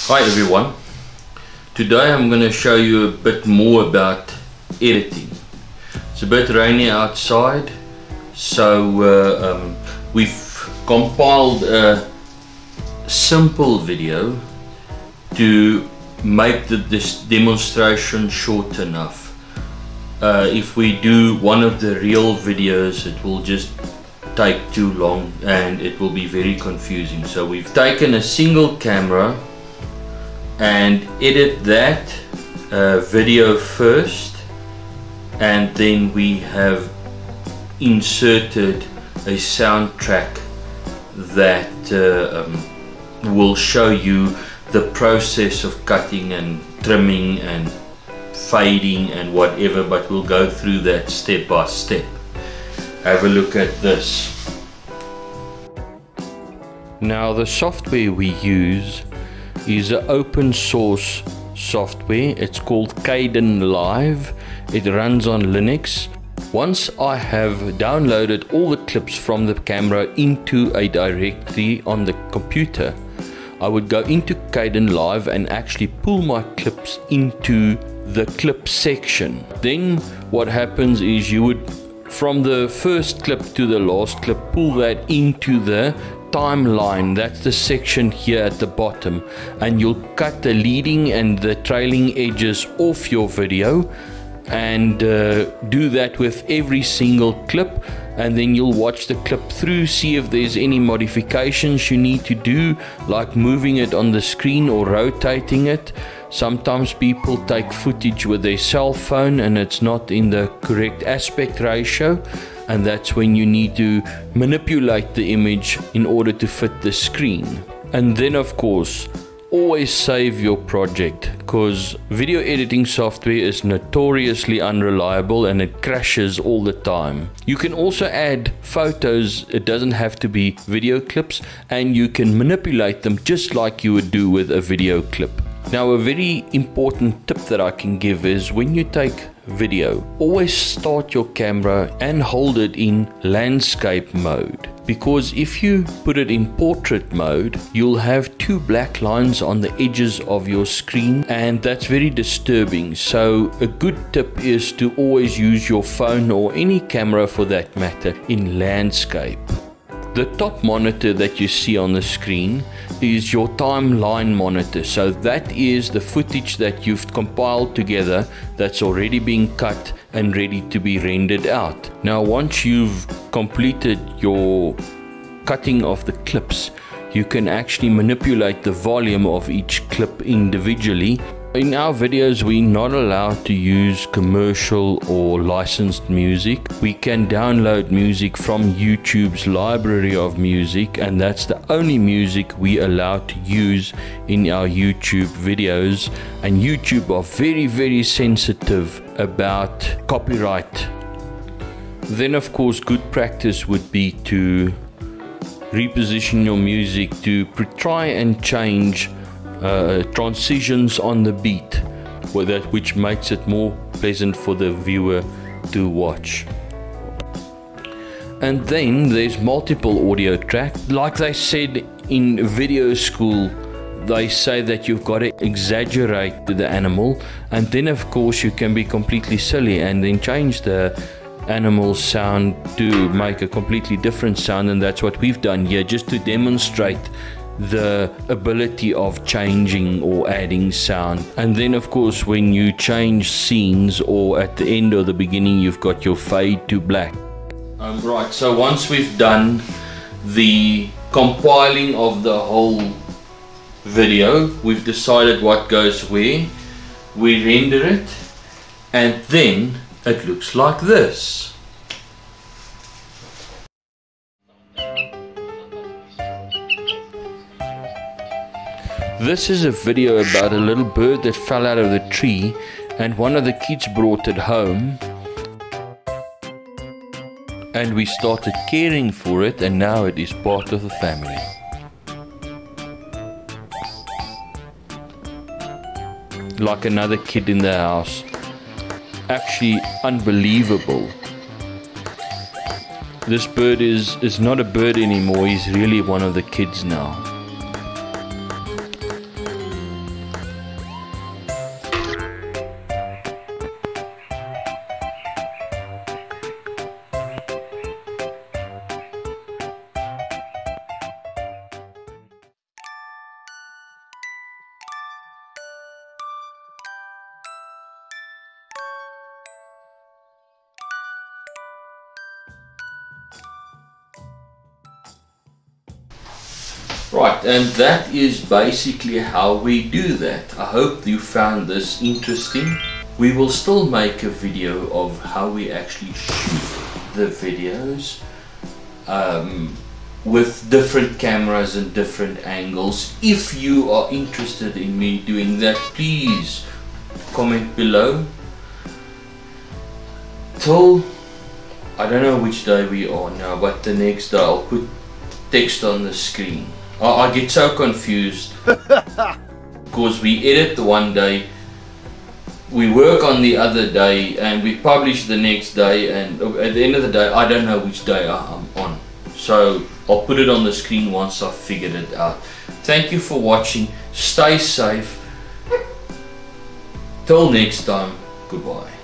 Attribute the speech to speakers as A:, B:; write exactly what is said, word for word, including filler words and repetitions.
A: Hi everyone, today I'm going to show you a bit more about editing. It's a bit rainy outside, so uh, um, we've compiled a simple video to make the, this demonstration short enough. Uh, if we do one of the real videos, it will just take too long and it will be very confusing. So we've taken a single camera and edit that uh, video first, and then we have inserted a soundtrack that uh, um, will show you the process of cutting and trimming and fading and whatever, but we'll go through that step by step. Have a look at this. Now the software we use is an open source software. It's called Kdenlive. It runs on Linux. Once I have downloaded all the clips from the camera into a directory on the computer, I would go into Kdenlive and actually pull my clips into the clip section. Then what happens is you would, from the first clip to the last clip, pull that into the timeline. That's the section here at the bottom, and you'll cut the leading and the trailing edges off your video, and uh, do that with every single clip, and then you'll watch the clip through, see if there's any modifications you need to do, like moving it on the screen or rotating it. Sometimes people take footage with their cell phone and it's not in the correct aspect ratio, and that's when you need to manipulate the image in order to fit the screen. And then of course, always save your project, because video editing software is notoriously unreliable and it crashes all the time. You can also add photos. It doesn't have to be video clips, and you can manipulate them just like you would do with a video clip. Now, a very important tip that I can give is when you take video, always start your camera and hold it in landscape mode, because if you put it in portrait mode, you'll have two black lines on the edges of your screen, and that's very disturbing. So a good tip is to always use your phone, or any camera for that matter, in landscape. The top monitor that you see on the screen is your timeline monitor. So that is the footage that you've compiled together that's already been cut and ready to be rendered out. Now, once you've completed your cutting of the clips, you can actually manipulate the volume of each clip individually. In our videos, we're not allowed to use commercial or licensed music. We can download music from YouTube's library of music, and that's the only music we allow to use in our YouTube videos. And YouTube are very, very sensitive about copyright. Then of course, good practice would be to reposition your music to try and change Uh, transitions on the beat, with that which makes it more pleasant for the viewer to watch. And then there's multiple audio tracks. Like they said in video school, they say that you've got to exaggerate the animal, and then of course you can be completely silly and then change the animal sound to make a completely different sound, and that's what we've done here, just to demonstrate the ability of changing or adding sound. And then of course, when you change scenes, or at the end or the beginning, you've got your fade to black. Um, right, so once we've done the compiling of the whole video, we've decided what goes where, we render it, and then it looks like this. This is a video about a little bird that fell out of the tree, and one of the kids brought it home, and we started caring for it, and now it is part of the family. Like another kid in the house. Actually unbelievable. This bird is, is not a bird anymore, he's really one of the kids now. Right, and that is basically how we do that. I hope you found this interesting. We will still make a video of how we actually shoot the videos um, with different cameras and different angles. If you are interested in me doing that, please comment below. Till, I don't know which day we are now, but the next day I'll put text on the screen. I, I get so confused because we edit the one day, we work on the other day, and we publish the next day, and at the end of the day I don't know which day I'm on. So I'll put it on the screen once I've figured it out. Thank you for watching. Stay safe. Till next time, goodbye.